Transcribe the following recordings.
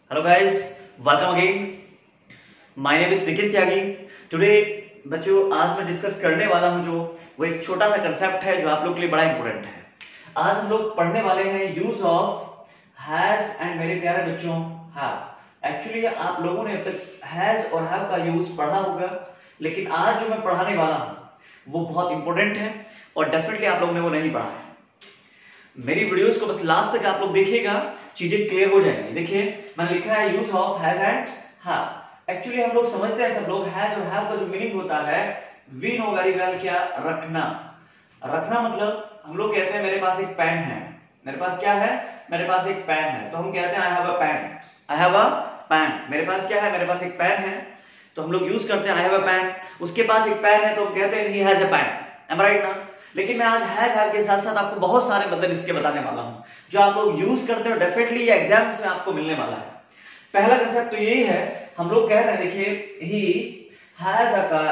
Hello guys, welcome again. My name is Nikhil Tyagi. Today बच्चों, आज मैं डिस्कस करने वाला हूं जो वो एक छोटा सा कंसेप्ट है जो आप लोग के लिए बड़ा इंपॉर्टेंट है। आज हम लोग पढ़ने वाले हैं यूज ऑफ हैज एंड मेरे प्यारे बच्चों हैव। एक्चुअली आप लोगों ने अब तक हैज और हैव का यूज पढ़ा होगा, लेकिन आज जो मैं पढ़ाने वाला हूं वो बहुत इंपॉर्टेंट है और डेफिनेटली आप लोगों ने वो नहीं पढ़ा है। मेरी वीडियोस को बस लास्ट तक आप लोग देखिएगा, चीजें क्लियर हो जाएंगी। देखिए, मैंने लिखा है use of has and have. Actually हम लोग समझते हैं सब लोग हैज और हैव का जो मीनिंग होता है वी नो वेरी वेल, क्या रखना। रखना मतलब हम लोग कहते हैं मेरे पास एक पेन है। मेरे पास क्या है? मेरे पास एक पेन है, तो हम कहते हैं I have a pen. I have a pen. मेरे पास क्या है? मेरे पास एक पेन है, तो हम लोग यूज करते हैं आई हैव अ पेन। उसके पास एक पेन है तो हम कहते हैं he has a pen. Am right ना? लेकिन मैं आज हैज हैव के साथ साथ आपको बहुत सारे मतलब इसके बताने वाला हूं जो आप लोग यूज करते हो, डेफिनेटली ये एग्जाम्स में आपको मिलने वाला है। पहला कंसेप्ट तो यही है, हम लोग कह रहे हैं, देखिए he has a car.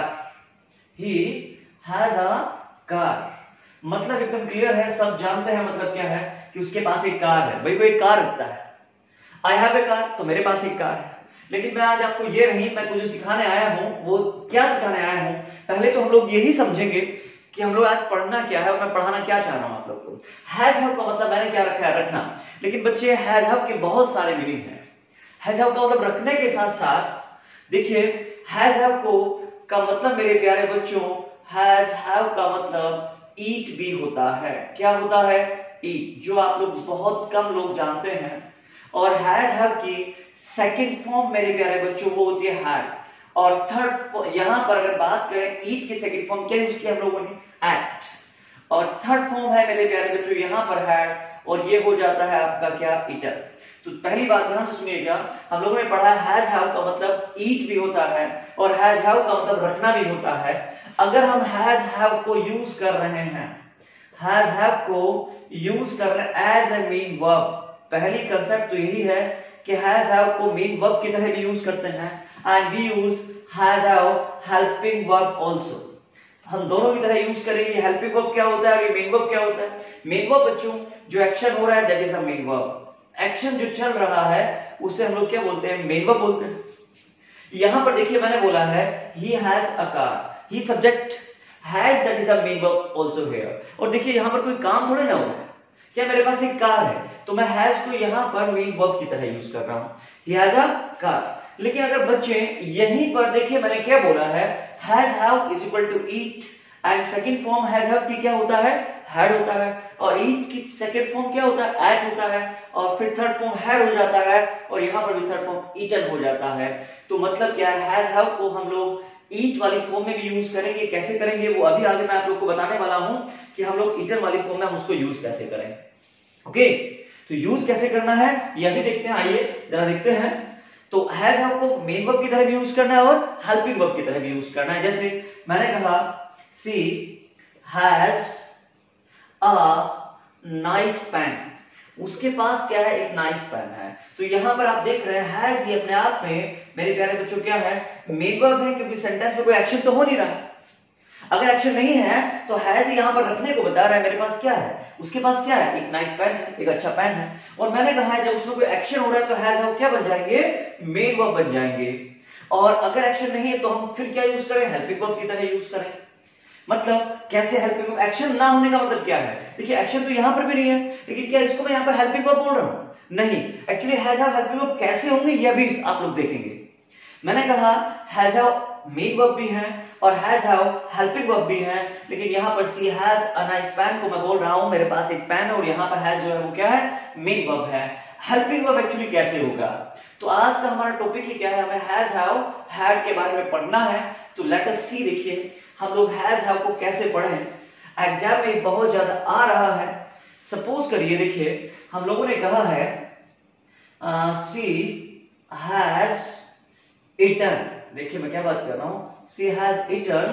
He has a car मतलब एकदम क्लियर है, सब जानते हैं मतलब क्या है कि उसके पास एक कार है। भाई वो एक कार रखता है। आई हैव ए कार, तो मेरे पास एक कार है। लेकिन मैं आज आपको ये नहीं, मैं कुछ सिखाने आया हूं। वो क्या सिखाने आया हूं, पहले तो हम लोग यही समझेंगे कि हम लोग आज पढ़ना क्या है और मैं पढ़ाना क्या चाह रहा हूं आप लोग को। हैज हैव का मतलब मैंने क्या रखा है? रखना। लेकिन बच्चे, हैज हैव के बहुत सारे मीनिंग हैं। हैज हैव का मतलब रखने के साथ साथ देखिए हैज हैव को का मतलब मेरे प्यारे बच्चों, हैज हैव का मतलब ईट भी होता है। क्या होता है? ईट, जो आप लोग बहुत कम लोग जानते हैं। और हैज हैव की सेकंड फॉर्म मेरे प्यारे बच्चों वो होती है हैड। और थर्ड, यहां पर अगर बात करें ईट की सेकंड फॉर्म क्या यूज किया हम लोगों ने? एक्ट। और थर्ड फॉर्म है मेरे प्यारे बच्चों यहां पर हैड, और ये हो जाता है आपका क्या? ईटर। तो पहली बात ध्यान से सुनिएगा, हम लोगों ने पढ़ा हैज हैव का मतलब ईट भी होता है और हैज हैव का मतलब रखना भी होता है। अगर हम हैज हैव को यूज कर रहे हैं, हैज हैव को यूज कर रहे हैं एज ए मेन वर्ब, पहली कंसेप्ट तो यही है कि हैज हैव को मेन वर्ब की तरह भी यूज करते हैं and we use has have helping verb also. हम दोनों की तरह यूज करेंगे। हेल्पिंग वर्ब क्या होता है, मेन वर्ब क्या होता है? मेन वर्ब बच्चों जो एक्शन हो रहा है that is a main verb. Action जो चल रहा है उसे हम लोग क्या बोलते हैं? मेन वर्ब बोलते हैं। यहां पर देखिए मैंने बोला है he has a car, he subject, has that is a main verb also here. और देखिए यहां पर कोई काम थोड़े ना हो रहा है। क्या मेरे पास एक कार है तो मैं हैज को यहां पर मेन वर्ब की तरह यूज कर रहा हूं, ही हैज अ कार। लेकिन अगर बच्चे यहीं पर देखिए मैंने क्या बोला है, has have is equal to eat and second form has have की क्या होता है? हैड होता है। और ईट की सेकंड फॉर्म क्या होता है? एट होता है। और फिर थर्ड फॉर्म हैड हो जाता है और यहां पर भी थर्ड फॉर्म ईटन हो जाता है। तो मतलब क्या है, हैज हैव को हम लोग ईट वाली फॉर्म में भी यूज करेंगे। कैसे करेंगे वो अभी आगे मैं आप लोग को बताने वाला हूं कि हम लोग ईटन वाली फॉर्म में हम उसको यूज कैसे करें। ओके, तो यूज कैसे करना है ये अभी देखते हैं। आइए जरा देखते हैं। तो हैज हैव को मेन वर्ब की तरह भी यूज करना है और हेल्पिंग वर्ब की तरह भी यूज करना है। जैसे मैंने कहा she has a nice pen, उसके पास क्या है? एक नाइस पेन है। तो यहां पर आप देख रहे हैं हैज ये अपने आप में मेरे प्यारे बच्चों क्या है? मेन वर्ब है, क्योंकि सेंटेंस में कोई एक्शन तो हो नहीं रहा। अगर एक्शन नहीं है तो हैज यहां पर रखने को बता रहा है मेरे पास क्या है? उसके पास क्या है? एक नाइस पेन है, एक अच्छा पेन है। और मैंने कहा है जब उसमें कोई एक्शन हो रहा है तो हैज हैव क्या बन जाएंगे? मेन वर्ब बन जाएंगे। और अगर एक्शन नहीं है तो हम फिर क्या यूज करें? हेल्पिंग वर्ब की तरह यूज करें। मतलब कैसे हेल्पिंग वर्ब? एक्शन ना होने का मतलब क्या है? देखिए एक्शन तो यहां पर भी नहीं है, लेकिन क्या इसको मैं यहां पर हेल्पिंग वर्ब बोल रहा हूं? नहीं। Actually has have helping verb कैसे होंगे ये भी आप लोग देखेंगे। मैंने कहा हैज हैव मेन वर्ब भी है और हैज हैव हेल्पिंग वर्ब भी है, लेकिन यहां पर she has a nice pen को मैं बोल रहा हूं मेरे पास एक पेन है, और यहां पर हैज जो है वो क्या है? मेन वर्ब है। हेल्पिंग वर्ब एक्चुअली कैसे होगा? तो आज का हमारा टॉपिक ही क्या है? हमें हैज हैव हैड के बारे में पढ़ना है। तो लेट अस सी, देखिए हम लोग हैज हैव को कैसे पढ़ें। एग्जाम में बहुत ज्यादा आ रहा है। सपोज करिए, देखिए हम लोगों ने कहा है सी हैज ईटन। देखिए मैं क्या बात कर रहा हूं, she has eaten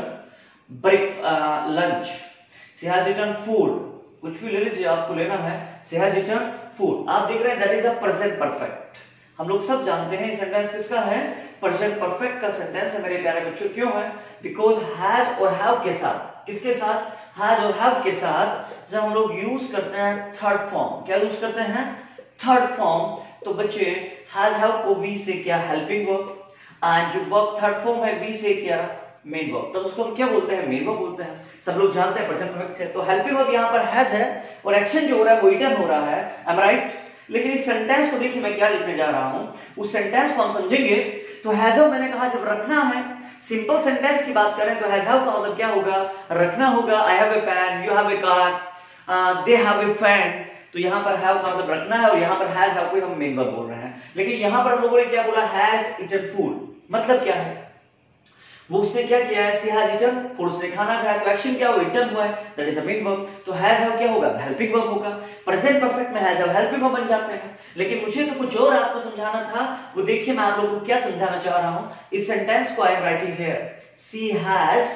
lunch, she has eaten food, कुछ भी ले लीजिए आपको लेना है। सी हैज ईटन फूड, आप देख रहे हैं that is a present perfect. हम लोग सब जानते हैं ये सेंटेंस किसका है? प्रेजेंट परफेक्ट का सेंटेंस है मेरे प्यारे बच्चों। क्यों है? बिकॉज हैज और हैव के साथ, किसके साथ? हैज और हैव के साथ जब हम लोग यूज करते हैं थर्ड फॉर्म, क्या यूज करते हैं? थर्ड फॉर्म, तो बच्चे हैज हैव को वी से क्या हेल्पिंग वर्ब, एंड जो वर्ब थर्ड फॉर्म है वी से क्या मेन वर्ब, तो उसको हम क्या बोलते हैं मेन वर्ब बोलते हैं। सब लोग जानते हैं प्रेजेंट परफेक्ट है। तो हेल्पिंग वर्ब यहाँ पर हैज है और एक्शन जो हो रहा है वो इटन हो रहा है, आई एम राइट। लेकिन इस सेंटेंस को देखिए मैं क्या लिखने जा रहा हूं, उस सेंटेंस को हम समझेंगे। तो हैज हैव मैंने कहा जब रखना है, सिंपल सेंटेंस की बात करें तो हैज हैव का मतलब क्या होगा, रखना होगा। I have a pen, you have a car, they have a friend. तो यहाँ पर हैव का मतलब रखना है और यहाँ पर हैज हैव को हम मेन वर्ब बोल रहे हैं। लेकिन यहाँ पर हम लोगों ने क्या बोला, हैज ईटन फूड, मतलब क्या है, वो उसने क्या किया है, सी हैज ईटन फूड, उसने खाना खाया, तो एक्शन क्या हुआ, ईटन हुआ है, that is a main verb. तो हैज हैव क्या होगा, हेल्पिंग वर्ब होगा। प्रेजेंट परफेक्ट में हैज हैव हेल्पिंग वर्ब बन जाते हैं। लेकिन मुझे तो कुछ और आपको समझाना था, वो देखिए मैं आप लोगों को क्या समझाना चाह रहा हूं। इस सेंटेंस को I am writing here, she has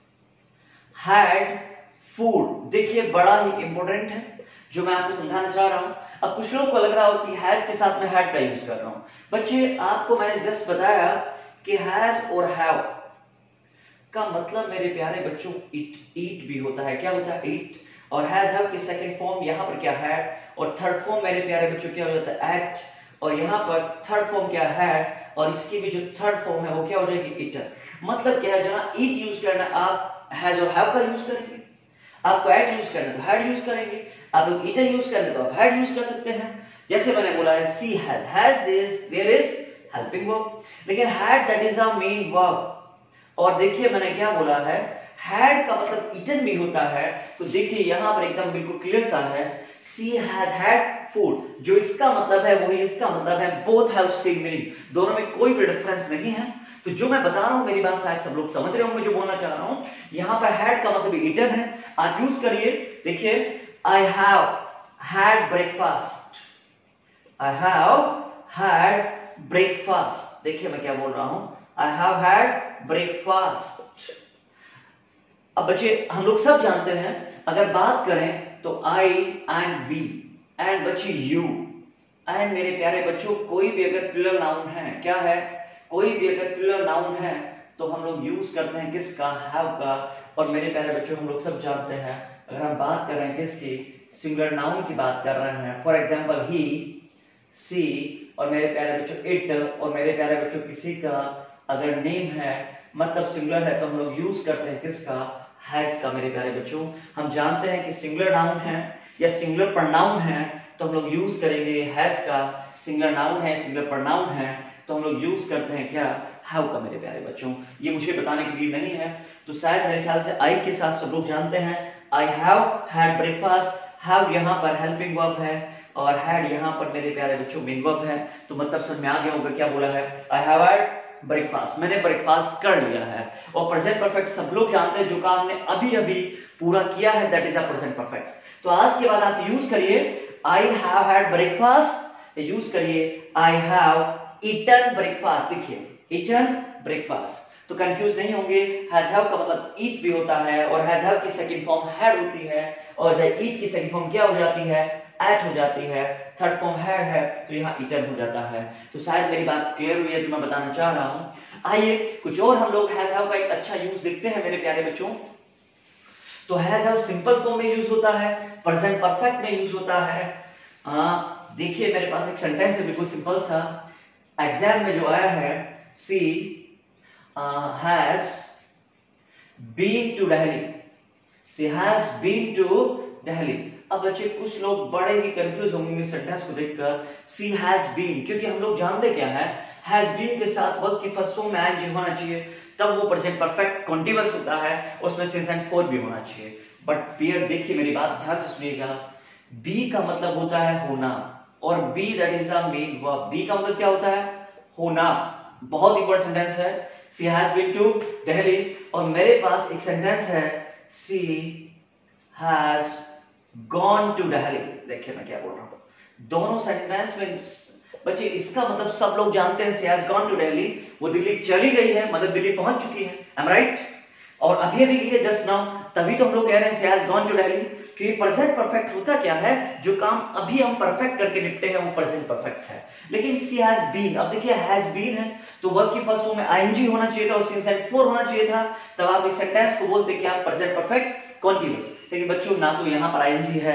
had food. देखिए बड़ा ही इंपॉर्टेंट है जो मैं आपको समझाना चाह रहा हूं। अब कुछ लोगों को लग रहा हो कि हैज के साथ में हैड का यूज कर रहा हूं। बच्चे आपको मैंने जस्ट बताया कि हैज और हैव का मतलब मेरे प्यारे बच्चों ईट भी होता है। क्या होता है, ईट। और हैज हैव की सेकंड फॉर्म यहाँ पर क्या है, और थर्ड फॉर्म मेरे प्यारे बच्चों क्या हो जाता है, एट। और यहाँ पर थर्ड फॉर्म क्या है, और इसकी भी जो थर्ड फॉर्म है वो क्या हो जाएगी, ईटर। मतलब क्या है, जहां ईट यूज करना आप हैज और हैव का यूज करेंगे, आपको एट यूज करना तो हैड यूज करेंगे, आप लोग ईटर यूज करना तो आप हैड यूज कर सकते हैं। जैसे मैंने बोला है she has this, there is helping verb. लेकिन had that is a main verb. और देखिए मैंने क्या बोला है, हैड का मतलब ईटन भी होता है। तो देखिए यहां पर एकदम बिल्कुल क्लियर सा है, सी हैज हैड फूड, जो इसका मतलब है वही इसका मतलब है, बोथ हैव सेम मीनिंग, दोनों में कोई भी डिफरेंस नहीं है। तो जो मैं बता रहा हूं मेरी बात शायद सब लोग समझ रहे होंगे जो बोलना चाह रहा हूं। यहां पर हैड का मतलब ईटन है, आप यूज करिए। देखिए I have had breakfast, I have had breakfast. देखिए मैं क्या बोल रहा हूं, I have had breakfast। अब बच्चे हम लोग सब जानते हैं, अगर बात करें तो I and we and बच्चे you and मेरे प्यारे बच्चों कोई भी अगर प्लूरल नाउन है, क्या है, कोई भी अगर प्लूरल नाउन है तो हम लोग यूज करते हैं किसका, have का। और मेरे प्यारे बच्चों हम लोग सब जानते हैं, अगर हम बात कर रहे हैं किसकी, सिंगुलर नाउन की बात कर रहे हैं, फॉर एग्जाम्पल he, she, और मेरे प्यारे बच्चों it, और मेरे प्यारे बच्चों किसी का अगर नेम है मतलब सिंगुलर है तो हम लोग यूज करते हैं किसका, हैज का। मेरे प्यारे बच्चों हम जानते हैं कि सिंगुलर नाउन है या सिंगुलर प्रोनाउन है तो हम लोग यूज करेंगे हैज का। सिंगुलर नाउन है, सिंगुलर प्रोनाउन है तो हम लोग यूज करते हैं क्या, हैव का। मेरे प्यारे बच्चों ये मुझे बताने की नीड नहीं है, तो शायद मेरे ख्याल से आई के साथ सब लोग जानते हैं। I have had breakfast, have यहाँ पर हेल्पिंग वर्ब है और हैड यहाँ पर मेरे प्यारे बच्चों मेन वर्ब है। तो मतलब समझ में आ गया होगा क्या बोला है, आई हैव हैड ब्रेकफास्ट, मैंने ब्रेकफास्ट कर लिया है। और प्रेजेंट परफेक्ट सब लोग जानते हैं, जो काम हमने अभी अभी पूरा किया है that is a present perfect. तो आज के बाद आप यूज करिए I have had breakfast, use करिए आई हैव ईटन ब्रेकफास्ट। देखिए ईटन ब्रेकफास्ट, तो कंफ्यूज नहीं होंगे। हैज हैव का मतलब ईट भी होता है और हैज हैव की सेकंड फॉर्म हैड होती है, और द ईट की सेकंड फॉर्म क्या हो जाती है, एट हो जाती है, थर्ड फॉर्म हैड है तो यहाँ ईटन हो जाता है। तो शायद मेरी बात क्लियर हुई है जो मैं बताना चाह रहा हूं। आइए कुछ और हम लोग हैज हैव का एक अच्छा यूज देखते हैं मेरे प्यारे बच्चों। तो हैज हैव सिंपल फॉर्म में यूज होता है, प्रेजेंट परफेक्ट में यूज होता है। देखिए मेरे पास एक सेंटेंस है बिल्कुल सिंपल सा, एग्जाम में जो आया है, she has been to Delhi, she has been to Delhi. अब बच्चे कुछ लोग बड़े ही कंफ्यूज होंगे इस सेंटेंस को देखकर, सी हैज बीन, क्योंकि हम लोग जानते क्या है, हैज बीन के साथ वर्ब की फर्स्ट फॉर्म में आईएनजी होना चाहिए, तब वो प्रेजेंट परफेक्ट कॉन्टिन्यूअस होता है, उसमें सिंस एंड फोर भी होना चाहिए। बट पियर देखिए मेरी बात ध्यान से सुनिएगा, बी का मतलब होता है होना, और be that is a main verb. Be का मतलब क्या होता है, होना। बहुत इंपॉर्टेंट सेंटेंस है, she has been to Delhi. और मेरे पास एक सेंटेंस है, she has gone to Delhi. देखिए मैं क्या बोल रहा हूं, दोनों सेंटेंस में बच्चे इसका मतलब सब लोग जानते हैं, she has gone to Delhi, वो दिल्ली चली गई है, मतलब दिल्ली पहुंच चुकी है, आई एम राइट। और अभी अभी ये जस्ट नाउ, तभी तो हम लोग कह रहे हैं she has gone to Delhi, क्योंकि प्रेजेंट परफेक्ट होता क्या है, जो काम अभी हम परफेक्ट करके निपटे हैं वो प्रेजेंट परफेक्ट है। लेकिन सी हैज बीन, अब देखिए हैज बीन है तो वर्ब की फर्स्ट फॉर्म में आईएनजी होना चाहिए था और सिंस एंड फोर होना चाहिए था, तब आप इस सेंटेंस को बोलते क्या, प्रेजेंट परफेक्ट कॉन्टिन्यूअस। लेकिन बच्चों ना तो यहां पर आईएनजी है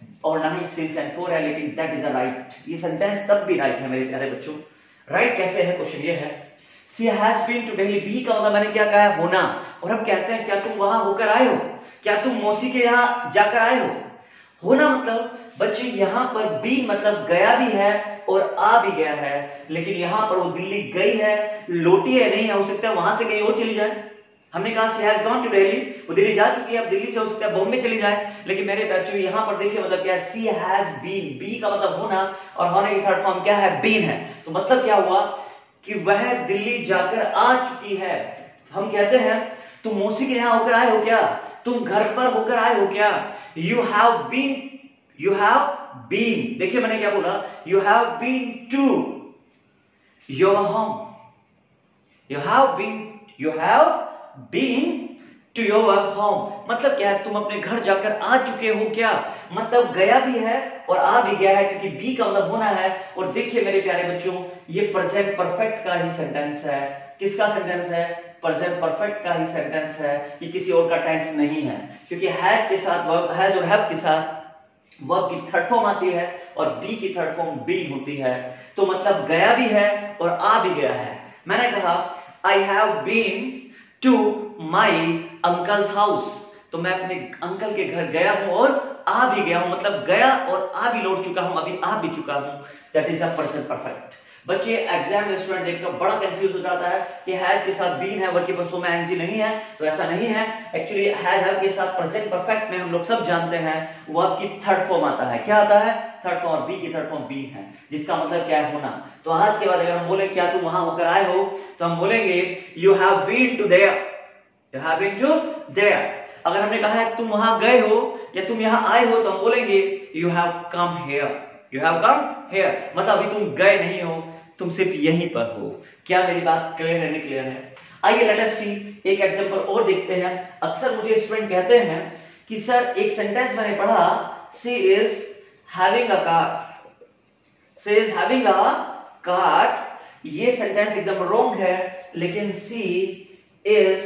और ना ही सिंस एंड फॉर है, लेकिन दैट इज अ राइट। ये सेंटेंस तब भी राइट है मेरे प्यारे बच्चों। राइट कैसे है, क्वेश्चन ये है। She has been to Delhi, be का मतलब मैंने क्या कहा है, होना। और हम कहते हैं क्या तुम वहां होकर आए हो, क्या तुम मौसी के यहाँ जाकर आए हो। होना मतलब बच्चे यहाँ पर बी मतलब गया भी है और आ भी गया है, लेकिन यहाँ पर वो दिल्ली गई है, लौटी है नहीं है, हो सकता है वहां से कहीं और चली जाए। हमने कहा she has gone to Delhi, वो दिल्ली जा चुकी है, अब दिल्ली से हो सकता है बॉम्बे चली जाए। लेकिन मेरे बच्चों यहाँ पर देखिए मतलब क्या है, सी हैज बीन, बी का मतलब होना और होने की थर्ड फॉर्म क्या है, बीन है। तो मतलब क्या हुआ कि वह दिल्ली जाकर आ चुकी है। हम कहते हैं तुम मौसी के यहाँ होकर आए हो क्या, तुम घर पर होकर आए हो क्या। You have been, you have been, देखिए मैंने क्या बोला, you have been to your home, you have been to your home. मतलब क्या है, तुम अपने घर जाकर आ चुके हो क्या, मतलब गया भी है और आ भी गया है, क्योंकि बी का मतलब होना है। और देखिए मेरे प्यारे बच्चों, ये प्रेजेंट परफेक्ट का ही सेंटेंस है। किसका सेंटेंस है, प्रेजेंट परफेक्ट का ही सेंटेंस है, ये किसी और का टेंस नहीं है। क्योंकि हैज के साथ वर्ब, हैज और हैव के साथ वर्ब की थर्ड फॉर्म आती है और बी की थर्ड फॉर्म बीन होती है। तो मतलब गया भी है और आ भी गया है। मैंने कहा I have been to my uncle's house, तो मैं अपने अंकल के घर गया हूं और आ भी गया हूं, मतलब गया और आ भी लौट चुका हूं, अभी आ भी चुका हूं। That is the present perfect. बच्चे एग्जाम में स्टूडेंट देखकर बड़ा कंफ्यूज हो जाता है कि हैज के साथ बीन है, वर्ब की फर्स्ट फॉर्म में एनजी नहीं है, तो ऐसा नहीं है। एक्चुअली हैज हैव के साथ प्रेजेंट परफेक्ट में हम लोग सब जानते हैं वर्ब की थर्ड फॉर्म आता है। क्या आता है, थर्ड फॉर्म, बी की थर्ड फॉर्म बीन है, जिसका मतलब क्या है, होना। तो आज के बाद अगर हम बोले क्या तुम वहां होकर आए हो, तो हम बोलेंगे you have been to there, you have been to there. अगर हमने कहा है तुम वहां गए हो या तुम यहां आए हो, तो हम बोलेंगे you have come here, you have come here, मतलब अभी तुम गए नहीं हो, तुम सिर्फ यहीं पर हो। क्या मेरी बात क्लियर है, नहीं क्लियर है। आइए लेट अस सी, एक एग्जांपल और देखते हैं। अक्सर मुझे स्टूडेंट कहते हैं कि सर एक सेंटेंस मैंने पढ़ा, she is having a car, she is having a car, ये सेंटेंस एकदम रॉन्ग है, लेकिन शी इज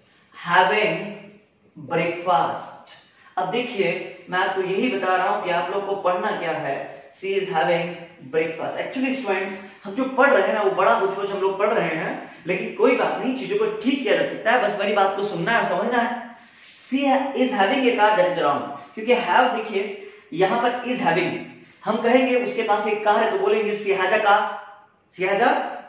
हैविंग ब्रेकफास्ट। अब देखिए मैं आपको यही बता रहा हूं कि आप लोग को पढ़ना क्या है, she is having breakfast. Actually students हम जो पढ़ रहे हैं ना वो बड़ा कुछ हम लोग पढ़ रहे हैं, लेकिन कोई बात नहीं, चीजों को ठीक किया जा सकता है, बस मेरी बात को सुनना है और समझना है। She is having a car, that is wrong, क्योंकि हैव देखिए यहां पर इज हैविंग, हम कहेंगे उसके पास एक कार है तो बोलेंगे she has a car, she has a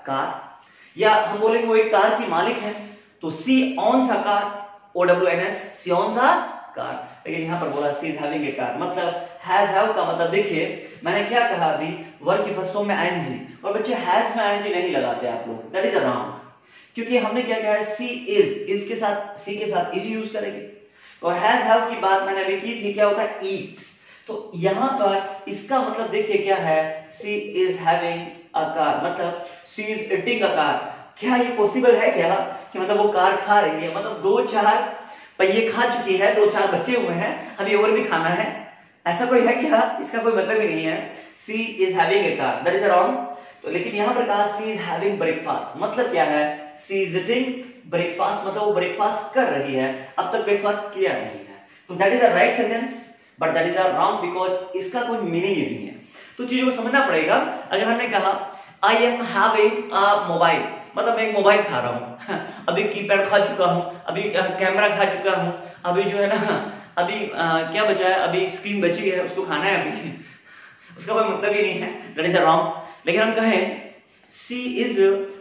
car. या हम बोलेंगे वो एक कार की मालिक है तो she owns a car, OWNS, she owns a car. लेकिन यहां पर बोला she is having a car, मतलब हैज हैव का मतलब देखिए मैंने क्या कहा अभी, वर्ब की फर्स्ट फॉर्म में आईएनजी, और बच्चे हैज में आईएनजी नहीं लगाते आप लोग, दैट इज रॉन्ग। क्योंकि हमने क्या कहा है, सी इज के साथ, सी के साथ इज यूज करेंगे। और हैज हैव की बात मैंने अभी की थी, क्या होता है, ईट। तो यहां पर इसका मतलब देखिए क्या है, she is having a car, मतलब she is eating a car. क्या ये पॉसिबल है क्या कि मतलब वो कार खा रही है, मतलब 2-4 पहिए खा चुकी है, 2-4 बच्चे हुए हैं, अभी और भी खाना है, ऐसा कोई है क्या, इसका कोई मतलब ही नहीं है। She is having a car, that is wrong. तो लेकिन यहां पर कहा सी इज हैविंग ब्रेकफास्ट, मतलब क्या है, सी इज ईटिंग ब्रेकफास्ट, मतलब वो ब्रेकफास्ट कर रही है, अब तक ब्रेकफास्ट किया नहीं है। तो that is a right sentence, but that is a wrong because इसका कोई मीनिंग ही नहीं है। तो चीजों को समझना पड़ेगा। अगर हमने कहा I am having a mobile, मतलब मैं एक मोबाइल खा रहा हूं अभी कीपैड खा चुका हूं, अभी कैमरा खा चुका हूं, अभी जो है ना अभी क्या बचा है, अभी स्क्रीन बची है, उसको खाना है अभी उसका कोई मतलब ही नहीं है, दैट इज रॉन्ग। लेकिन हम कहें she is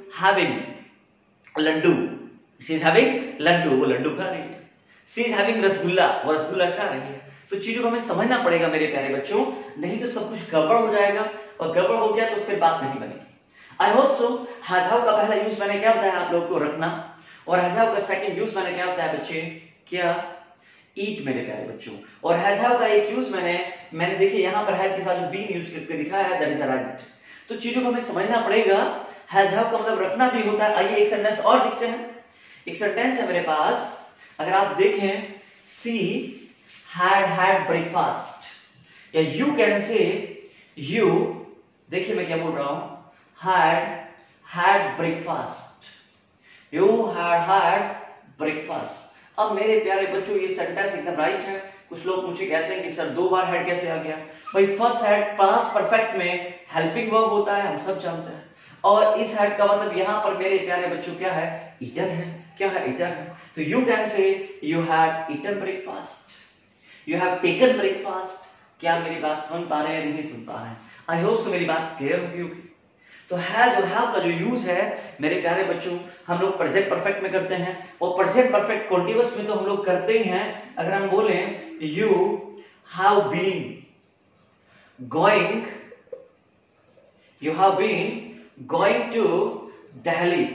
having laddu, she is having laddu, वो लड्डू खा रही है। शी इज हैविंग रसगुल्ला, वो रसगुल्ला खा रही है। तो चीजों को हमें समझना पड़ेगा मेरे प्यारे बच्चों, नहीं तो सब कुछ गड़बड़ हो जाएगा, और गड़बड़ हो गया तो फिर बात नहीं बनेगी। I hope so. Has have का पहला यूज मैंने क्या बताया आप लोग को, रखना, और हैज हैव का सेकंड यूज मैंने क्या बताया बच्चे, क्या, ईट मेरे प्यारे बच्चों। और हैज हैव का एक यूज मैंने देखिए यहां पर हैज के साथ जो बीन यूज करके दिखाया है, दैट इज राइट। तो चीजों को हमें समझना पड़ेगा। हैज हैव का मतलब रखना भी होता है। आइए एक सेंटेंस और देखते हैं। एक सेंटेंस है मेरे पास, अगर आप देखें, सी had breakfast, या you can say you, देखिए मैं क्या बोल रहा हूं, had breakfast, you had breakfast। अब मेरे प्यारे बच्चों ये सेंटेंस एकदम राइट है, कुछ लोग मुझे कहते हैं कि सर 2 बार हैड कैसे आ गया? भाई फर्स्ट हैड पास्ट परफेक्ट में हेल्पिंग वर्ब होता है, हम सब जानते हैं, और इस हैड का मतलब यहाँ पर मेरे प्यारे बच्चों क्या है? ईटन है। क्या है? ईटन है। तो you can say you had eaten breakfast, you have taken breakfast. क्या मेरी बात सुन पा रहे हैं? नहीं सुन पा रहे हैं? आई होप सो मेरी बात क्लियर होगी। तो हैज और हैव का जो यूज है मेरे प्यारे बच्चों, हम लोग प्रेजेंट परफेक्ट में करते हैं, और प्रेजेंट परफेक्ट कॉन्टिन्यूअस में तो हम लोग करते ही हैं। अगर हम बोले you have been going, you have been going to Delhi,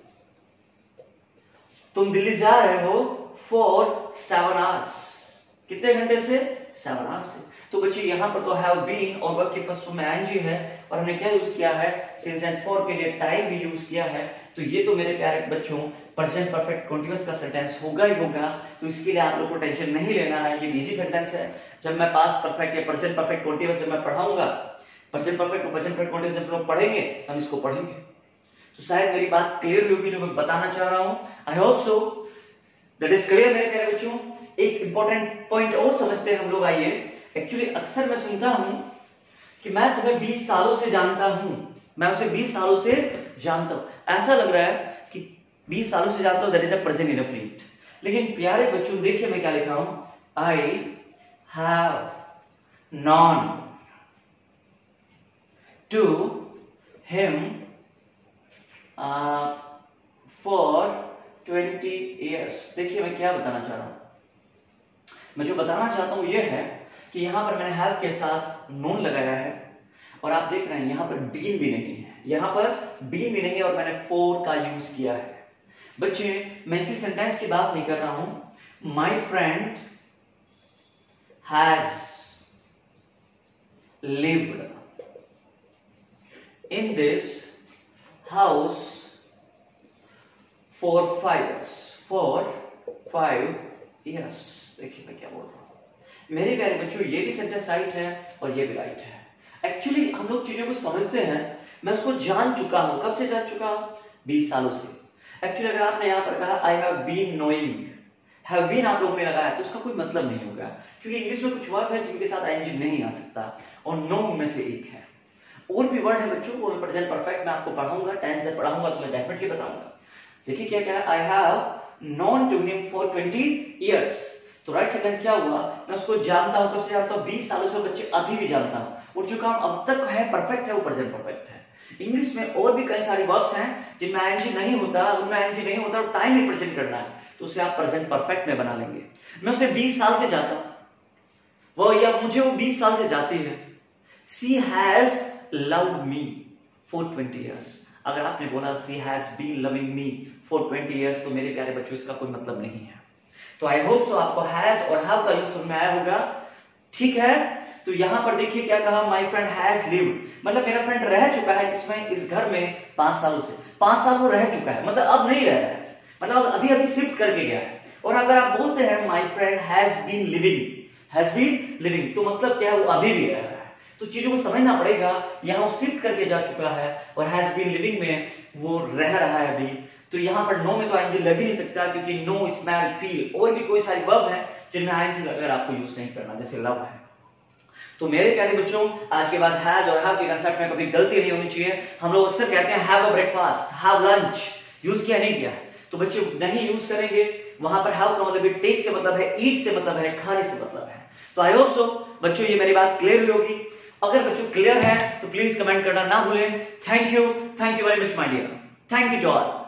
तुम दिल्ली जा रहे हो फॉर 7 आवर्स। कितने घंटे से? 7 आवर्स से। तो बच्चे यहाँ पर तो हैव बीन और वर्ब के फर्स्ट फॉर्म में आईएनजी है, और हमने क्या यूज किया है? सिंस एंड फॉर के लिए टाइम भी यूज किया है। तो ये तो मेरे प्यारे बच्चों प्रेजेंट परफेक्ट कॉन्टिन्यूअस का सेंटेंस होगा ही होगा, तो इसके लिए आप लोग को टेंशन नहीं लेना है। ये इजी सेंटेंस है। जब मैं पास्ट परफेक्ट या प्रेजेंट परफेक्ट कॉन्टिन्यूअस से मैं पढ़ाऊंगा, प्रेजेंट परफेक्ट और प्रेजेंट परफेक्ट कॉन्टिन्यूअस जब लोग पढ़ेंगे हम इसको पढ़ेंगे। तो शायद मेरी बात क्लियर होगी जो मैं बताना चाह रहा हूं। I hope so that is clear मेरे प्यारे बच्चों। एक इंपॉर्टेंट पॉइंट और समझते हैं हम लोग। आइए, एक्चुअली अक्सर मैं सुनता हूं कि मैं तुम्हें 20 सालों से जानता हूं, मैं उसे 20 सालों से जानता हूं। ऐसा लग रहा है कि 20 सालों से जानता हूं, that is a present indefinite. लेकिन प्यारे बच्चों देखिए मैं क्या लिखा हूं, I have known to him for 20 years. देखिए मैं क्या बताना चाह रहा हूं। मैं जो बताना चाहता हूं यह है कि यहां पर मैंने हैव के साथ नोन लगाया है, और आप देख रहे हैं यहां पर बीन भी नहीं है, यहां पर बीन भी नहीं है, और मैंने फॉर का यूज किया है। बच्चे मैं इसी सेंटेंस की बात नहीं कर रहा हूं। My friend has lived in this house for 5 years, for 5 years। देखिए मैं क्या बोल रहा हूं मेरे प्यारे बच्चों, ये भी सेंटेंस राइट है और ये भी राइट है। एक्चुअली हम लोग चीजों को समझते हैं, मैं उसको जान चुका हूं। कब से जान चुका हूं? 20 सालों से। एक्चुअली अगर आपने यहां पर कहा I have been knowing, have been आप लोगों ने लगाया तो उसका कोई मतलब नहीं होगा, क्योंकि इंग्लिश में कुछ वर्ड है जिनके साथ आईएनजी नहीं आ सकता, और नो में से एक है। और भी वर्ड है बच्चों, वो मैं प्रेजेंट परफेक्ट में आपको पढ़ाऊंगा, टेंस से पढ़ाऊंगा तो मैं डेफिनेटली बताऊंगा। देखिए क्या क्या है, I have known to him for 20 years। तो राइट सेंटेंस क्या हुआ? मैं उसको जानता हूं। कब से जानता हूं? 20 सालों से। बच्चे अभी भी जानता हूं, और जो काम अब तक है परफेक्ट है वो प्रेजेंट परफेक्ट है। इंग्लिश में और भी कई सारे वर्ब्स हैं जिनमें आईएनजी नहीं होता, उनमें आईएनजी नहीं होता और टाइम रिप्रेजेंट करना है, तो उसे आप प्रेजेंट परफेक्ट में बना लेंगे। मैं उसे 20 साल से जानता हूं, वो या मुझे वो 20 साल से जाती है। She has loved me for 20 years। अगर आपने बोला she has been loving me for 20 years, तो मेरे प्यारे बच्चों इसका कोई मतलब नहीं है। तो आई होप सो आपको हैज और हैव का यूज समझ में आया होगा। ठीक है, तो यहां पर देखिए क्या कहा, माय फ्रेंड हैज लिव्ड, मतलब मेरा फ्रेंड रह चुका है इसमें, इस घर में 5 सालों से। 5 साल वो रह चुका है, मतलब अब नहीं रह रहा है, मतलब अभी अभी शिफ्ट करके गया है। और अगर आप बोलते हैं my friend has been living, तो मतलब क्या है, वो अभी भी रह रहा है। तो चीजों को समझना पड़ेगा। यहां वो शिफ्ट करके जा चुका है, और हैज बीन लिविंग में वो रह रहा है अभी। तो यहां पर नो में तो आईएनजी लग ही नहीं सकता, क्योंकि नो, स्मेल, फील और भी कोई सारी वर्ब है जिनमें आईएनजी अगर आपको यूज नहीं करना, जैसे लव है। तो मेरे प्यारे बच्चों, आज के बाद हैज और हैव के कंसेप्ट में कभी गलती नहीं होनी चाहिए। हम लोग अक्सर कहते हैं have a breakfast, have lunch, use किया नहीं किया, तो बच्चे नहीं यूज करेंगे। वहां पर हैव का मतलब टेक से मतलब है, ईट से मतलब है, खाने से मतलब है। तो आई होप सो बच्चों ये मेरी बात क्लियर हुई होगी। अगर बच्चों क्लियर है तो प्लीज कमेंट करना ना भूलें। Thank you very much my dear, thank you to all.